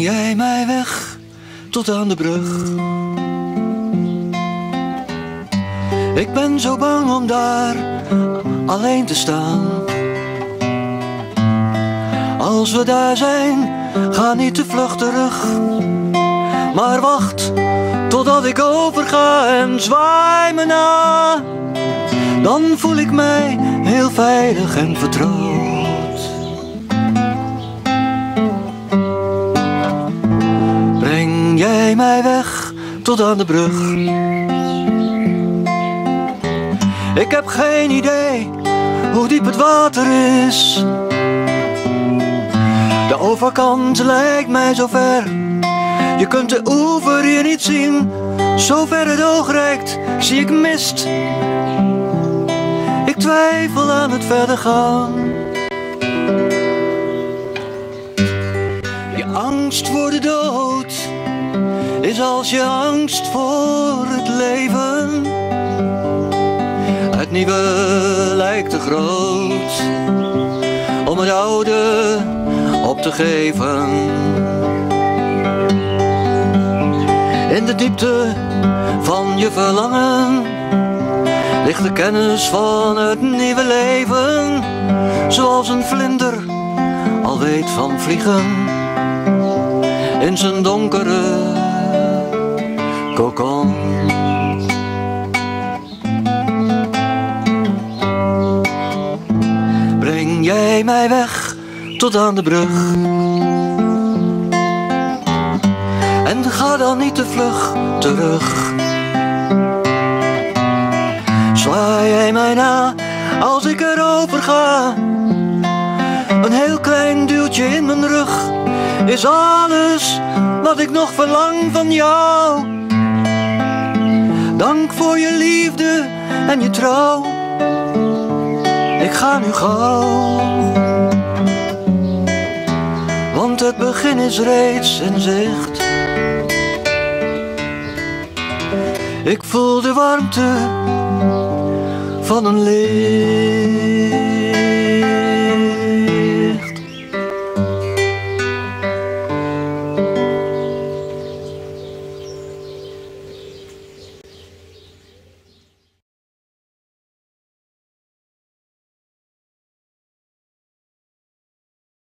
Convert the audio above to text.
Breng jij mij weg tot aan de brug. Ik ben zo bang om daar alleen te staan. Als we daar zijn, ga niet te vlug terug. Maar wacht totdat ik overga en zwaai me na. Dan voel ik mij heel veilig en vertrouwd. Breng jij mij weg tot aan de brug. Ik heb geen idee hoe diep het water is. De overkant lijkt mij zo ver. Je kunt de oever hier niet zien. Zo ver het oog reikt, zie ik mist. Ik twijfel aan het verder gaan. Je angst voor de dood is als je angst voor het leven. Het nieuwe lijkt te groot om het oude op te geven. In de diepte van je verlangen ligt de kennis van het nieuwe leven. Zoals een vlinder al weet van vliegen in zijn donkere kokon. Breng jij mij weg tot aan de brug. En ga dan niet te vlug terug. Zwaai jij mij na als ik erover ga. Een heel klein duwtje in mijn rug is alles wat ik nog verlang van jou. Dank voor je liefde en je trouw. Ik ga nu gauw, want het begin is reeds in zicht. Ik voel de warmte van een licht.